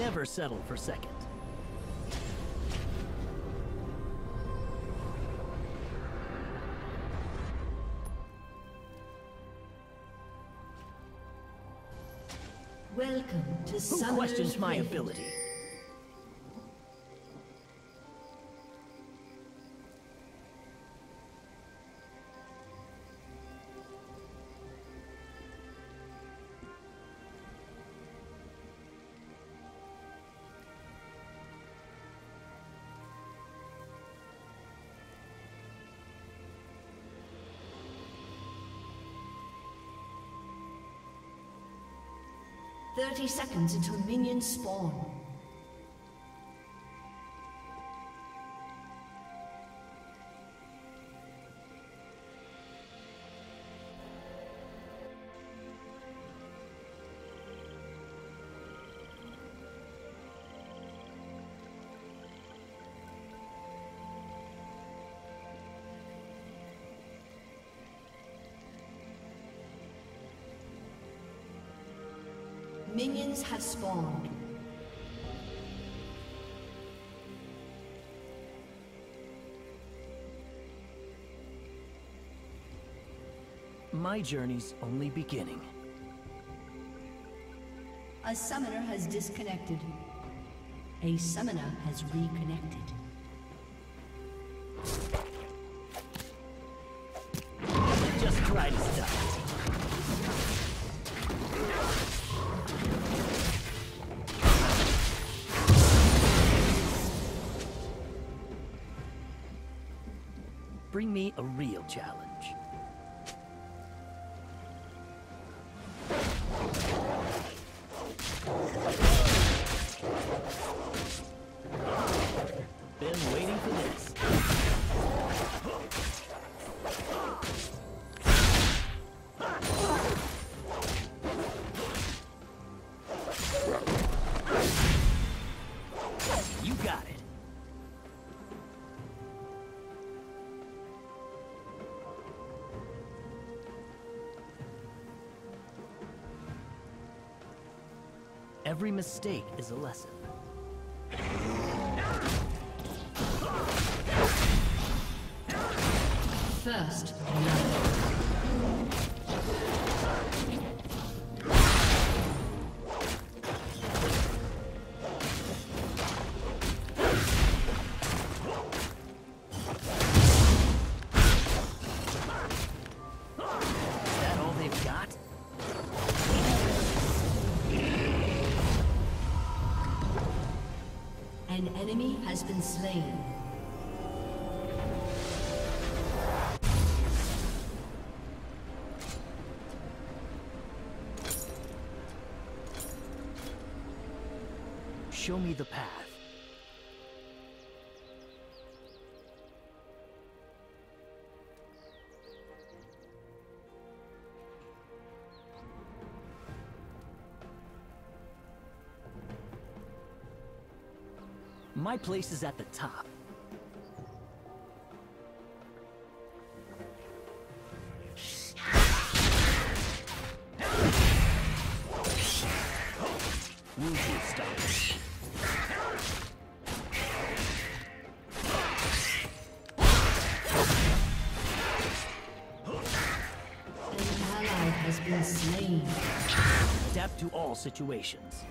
Never settle for second. Welcome to Who Summoner's questions my Rift. ability? Seconds until minions spawn. Minions have spawned. My journey's only beginning. A summoner has disconnected. A summoner has reconnected. Just try to stop it. Bring me a real challenge. Been waiting for this. You got it. Every mistake is a lesson. First blood. Is that all they've got? An enemy has been slain. Show me the path. My place is at the top. Wuxi style. An ally has been slain. Adapt to all situations.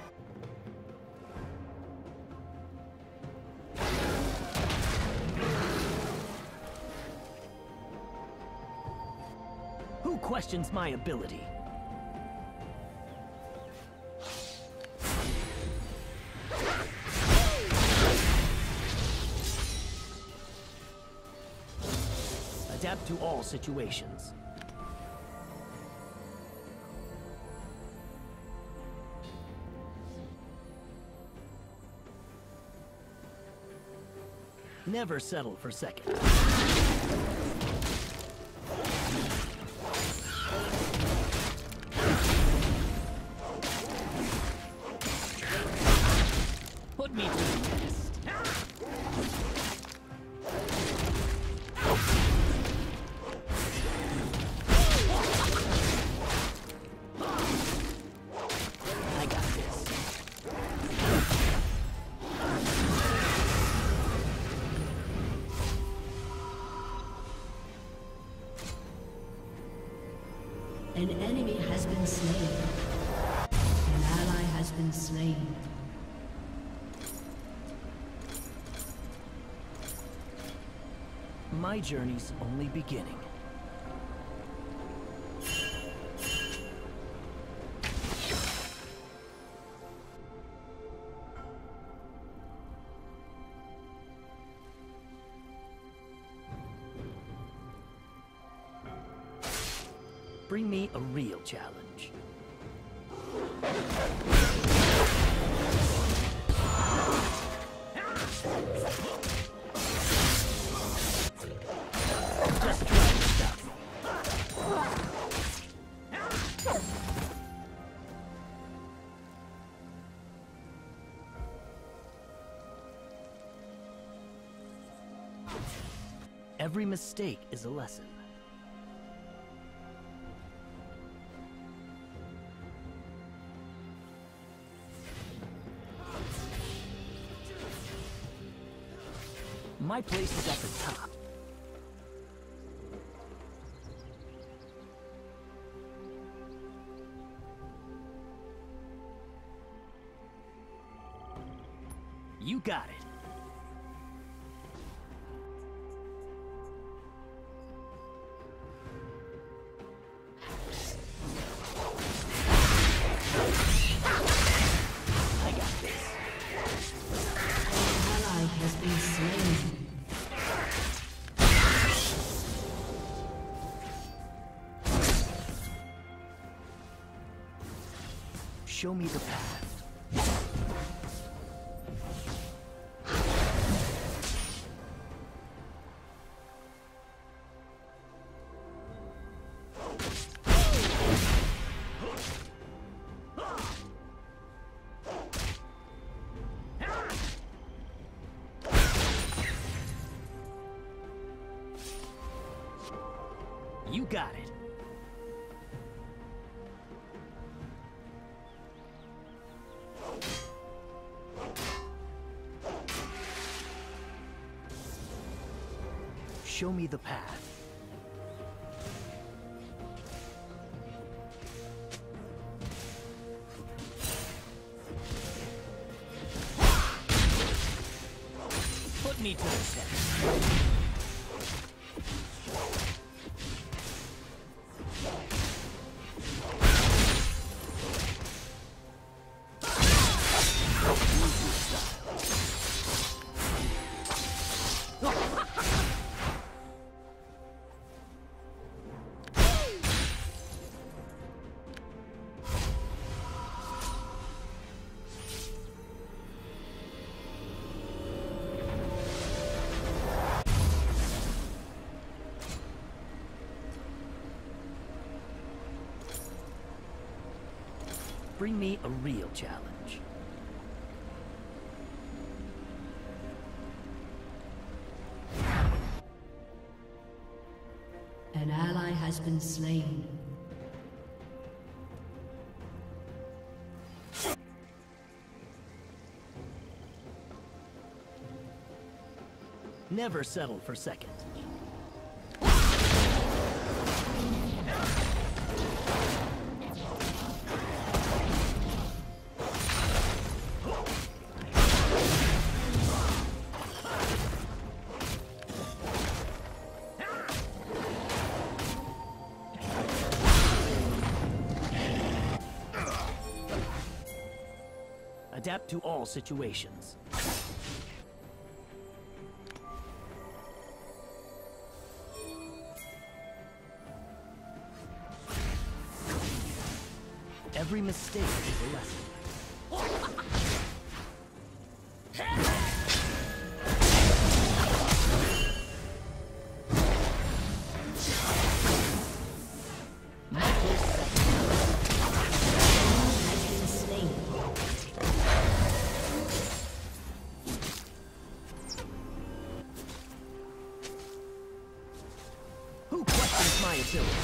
Who questions my ability? Adapt to all situations. Never settle for second. Put me to the test. I got this. An enemy has been slain. An ally has been slain. My journey's only beginning. Bring me a real challenge. Just try stuff. Every mistake is a lesson. My place is at the top. You got it. I got this. An ally has been slain. Show me the path. You got it. Show me the path. Put me to the test. Bring me a real challenge. An ally has been slain. Never settle for second. Adapt to all situations. Every mistake is a lesson. Who questions my ability?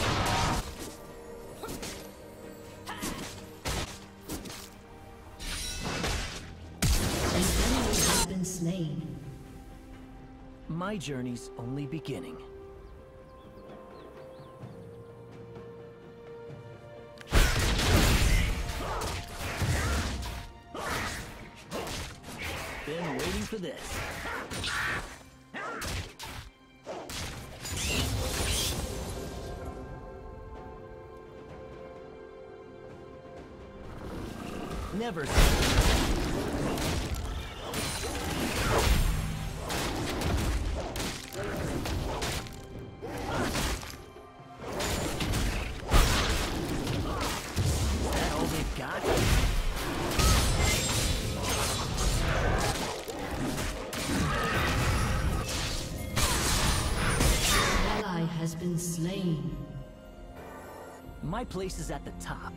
An enemy has been slain. My journey's only beginning. for this. Never. Has been slain. My place is at the top.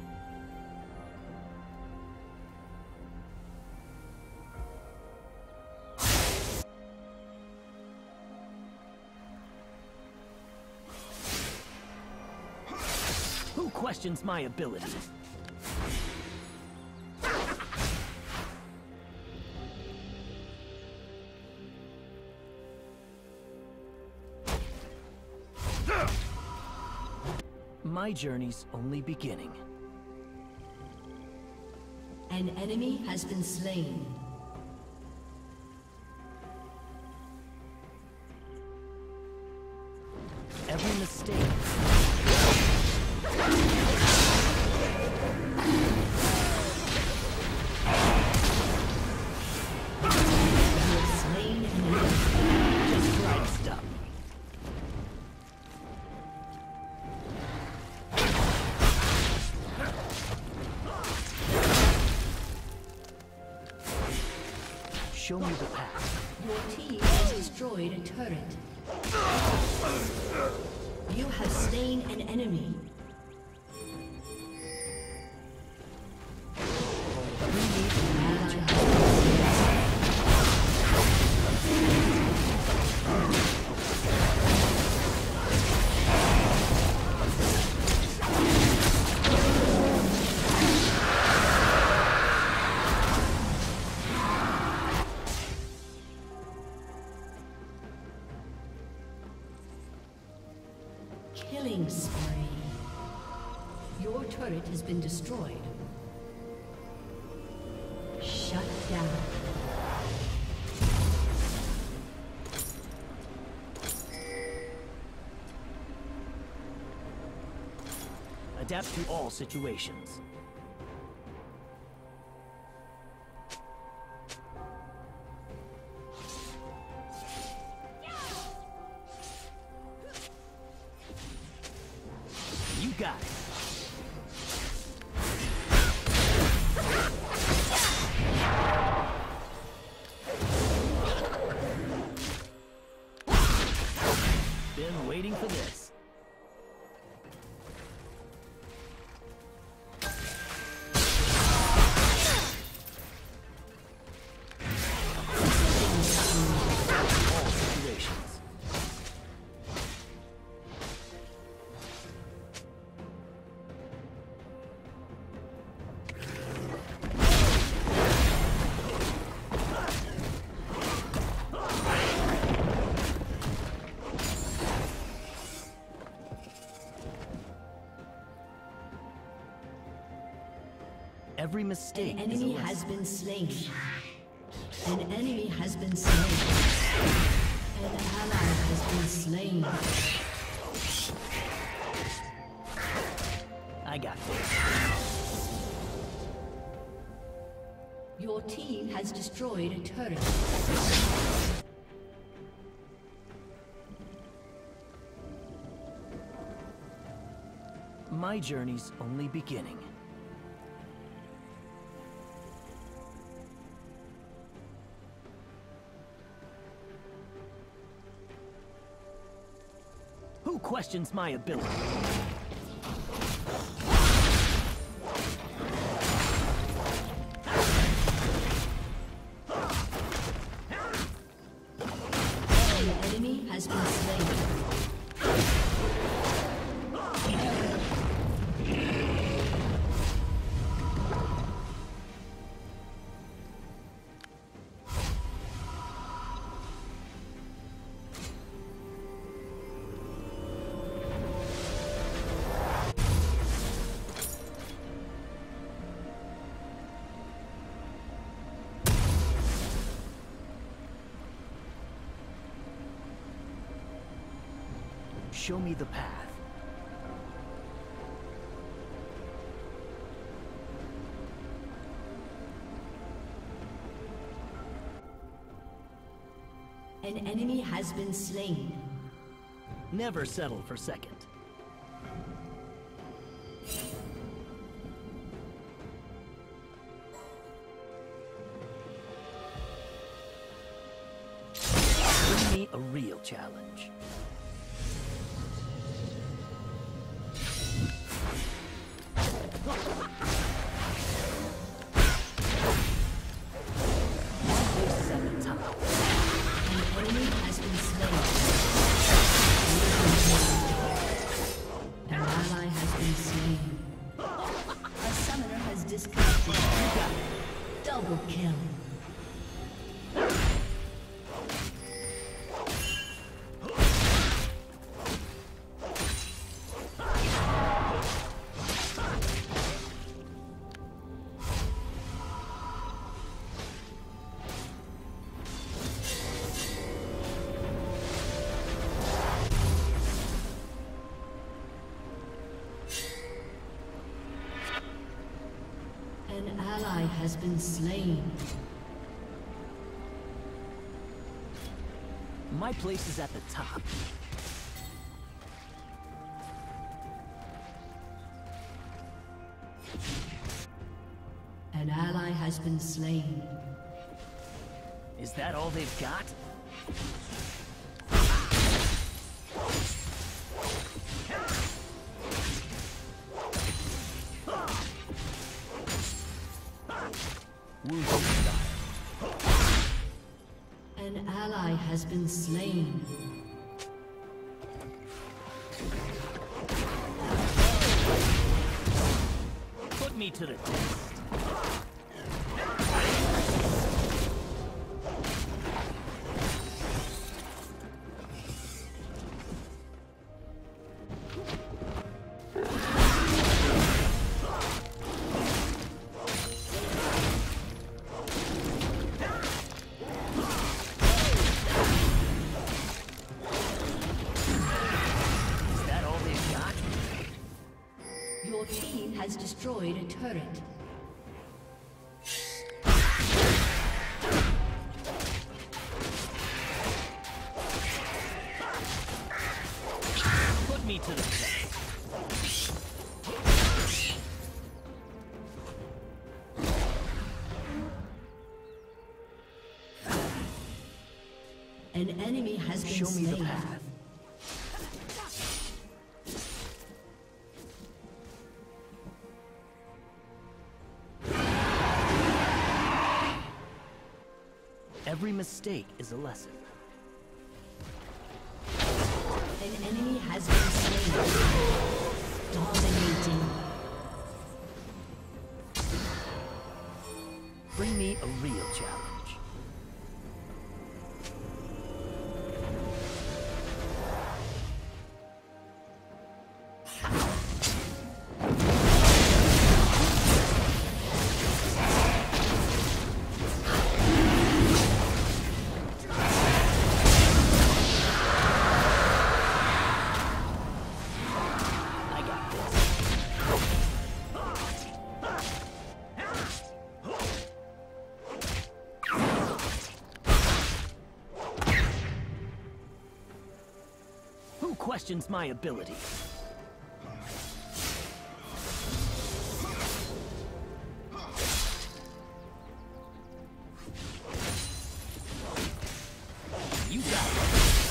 Who questions my abilities? My journey's only beginning. An enemy has been slain. Every mistake. You have slain an enemy. Just right stuff. Show me the path. Your team has destroyed a turret. You have slain an enemy. Killing spree. Your turret has been destroyed. Shut down. Adapt to all situations. You got it. Been waiting for this. All situations. Every mistake An is a enemy lesson. has been slain. An enemy has been slain. An ally has been slain. I got this. Your team has destroyed a turret. My journey's only beginning. Who questions my ability? An enemy has been slain. Show me the path. An enemy has been slain. Never settle for second. Bring me a real challenge. Double kill. An ally has been slain. My place is at the top. An ally has been slain. Is that all they've got? An ally has been slain. Put me to the test. Your team has destroyed a turret. Put me to the test. An enemy has been Show me slain. the path. Every mistake is a lesson. An enemy has been slain. Dominating. Bring me a real challenge. Who questions my ability? You got it.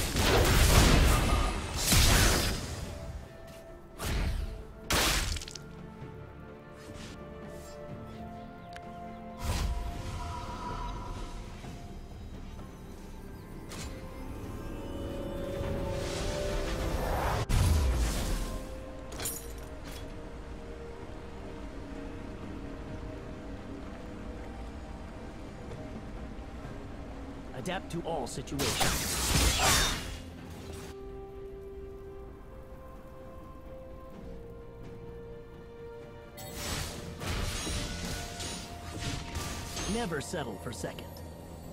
Adapt to all situations. Never settle for second.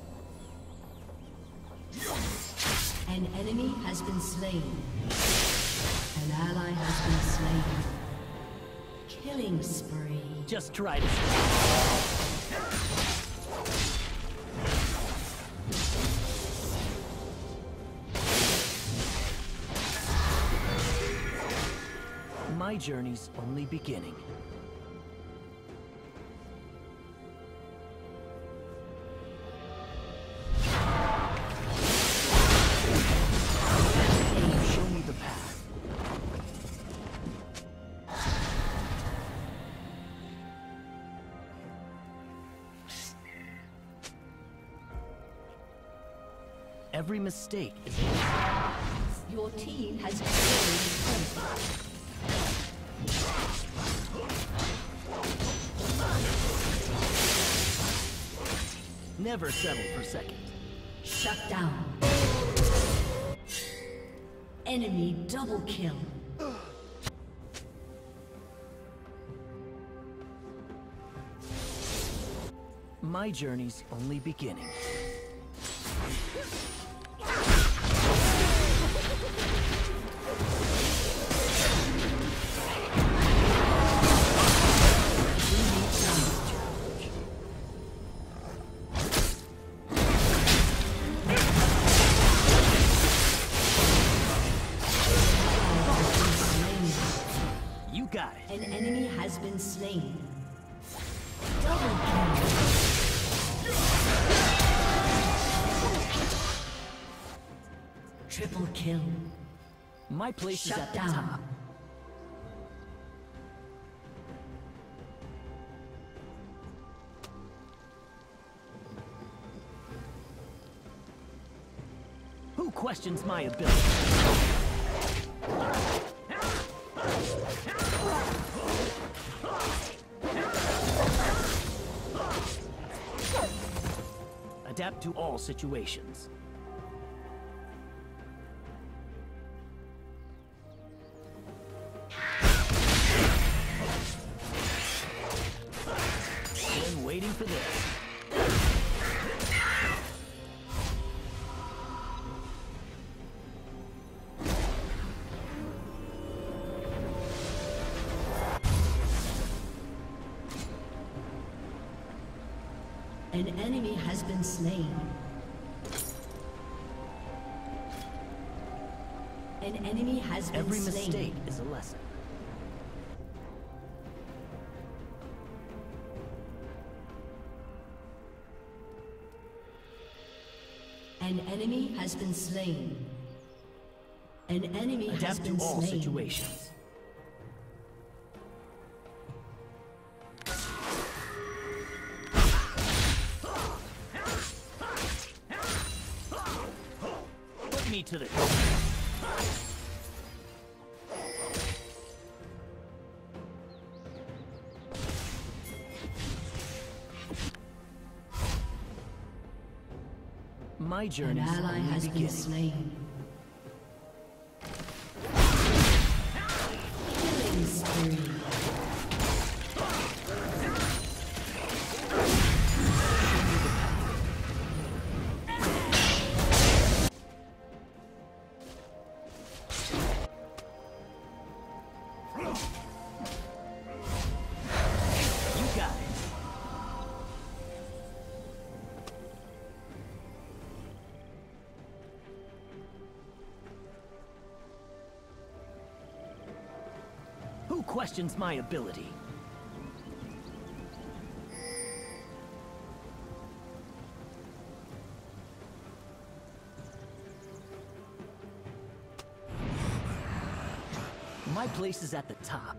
An enemy has been slain. Killing spree. Just try to... My journey's only beginning. Show me the path. Every mistake is... Your team has destroyed a turret. Never settle for second. Shut down. Enemy double kill. My journey's only beginning. An enemy has been slain. Double kill. Triple kill. My place is at the down. top. Who questions my ability? Adapt to all situations. Been waiting for this. An enemy has been slain. An enemy has been Every slain. mistake is a lesson. An enemy has been slain. An enemy has Adapt been to all slain. situations. Put me to the... My An journey's ally only has been beginning. slain. Killing spree. You got it. Who questions my ability? My place is at the top.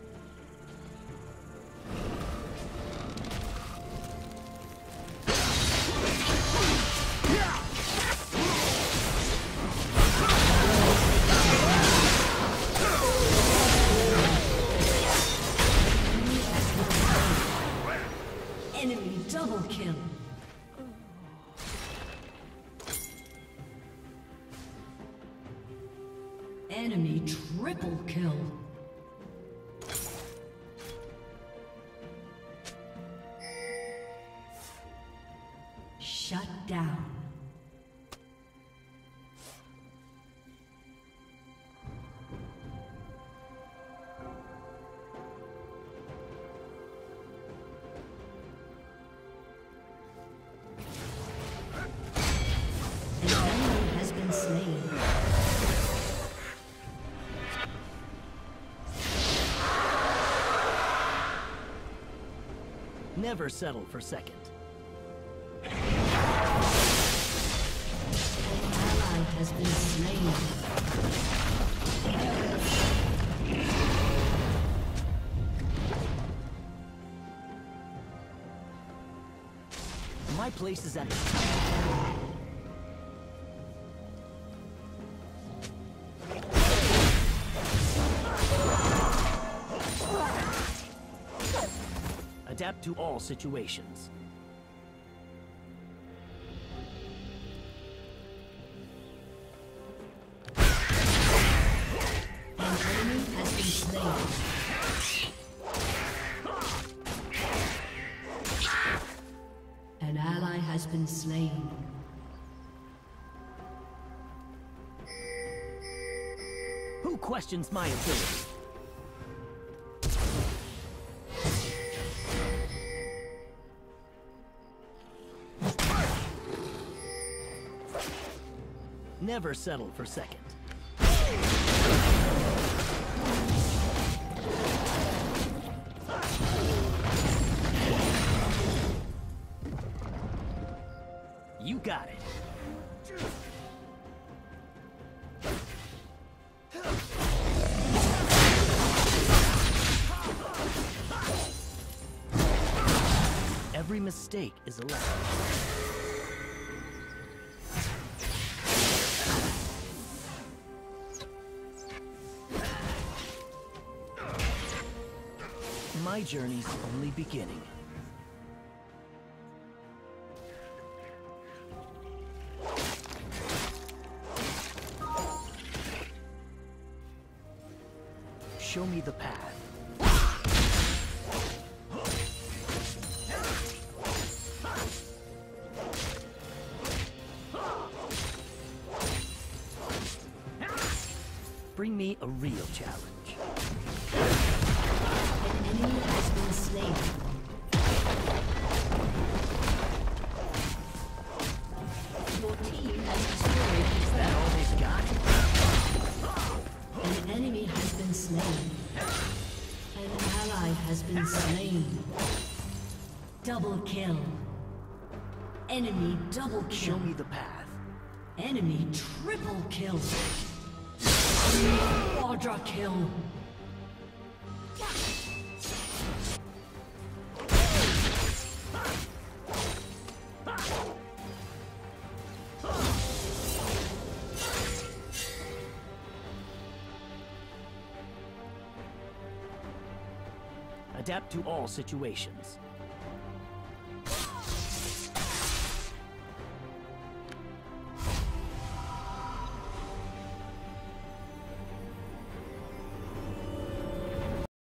Enemy double kill. Enemy triple kill. Shut down. Never settle for second. An ally has been slain. My place is at the top. Adapt to all situations. An enemy has been slain. An ally has been slain. Who questions my ability? Never settle for second. You got it. Every mistake is a lesson. My journey's only beginning. Show me the path. Bring me a real challenge. An enemy has been slain. Your team has destroyed. Is that all they've got? An enemy has been slain. An ally has been slain. Double kill. Enemy double kill. Show me the path. Enemy triple kill. Quadra kill. Adapt to all situations.